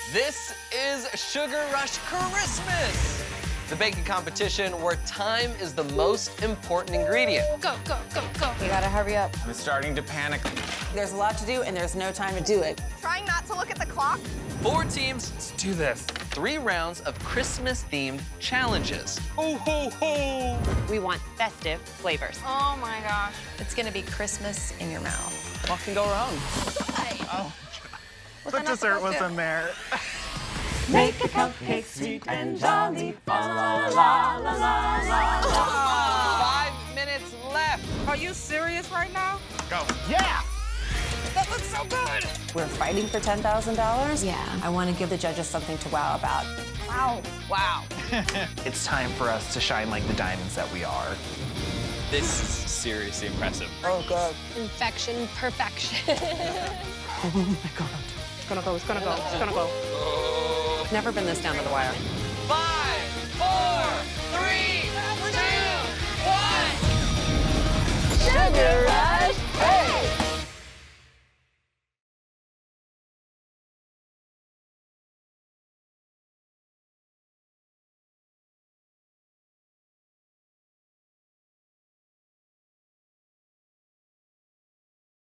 This is Sugar Rush Christmas, the baking competition where time is the most important ingredient. Go, go, go, go. You gotta hurry up. I'm starting to panic. There's a lot to do, and there's no time to do it. Trying not to look at the clock. 4 teams, Let's do this. 3 rounds of Christmas-themed challenges. Ho, ho, ho! We want festive flavors. Oh my gosh. It's gonna be Christmas in your mouth. What can go wrong? Oh, Was the I not dessert supposed to? wasn't there. Make a cupcake sweet and jolly. La la la la la la. 5 minutes left. Are you serious right now? Go. Yeah! That looks so good. We're fighting for $10,000? Yeah. I want to give the judges something to wow about. Wow. Wow. It's time for us to shine like the diamonds that we are. This is seriously impressive. Oh, good. Infection perfection. Oh, my God. It's gonna go, it's gonna go, it's gonna go. Never been this down to the wire. 5,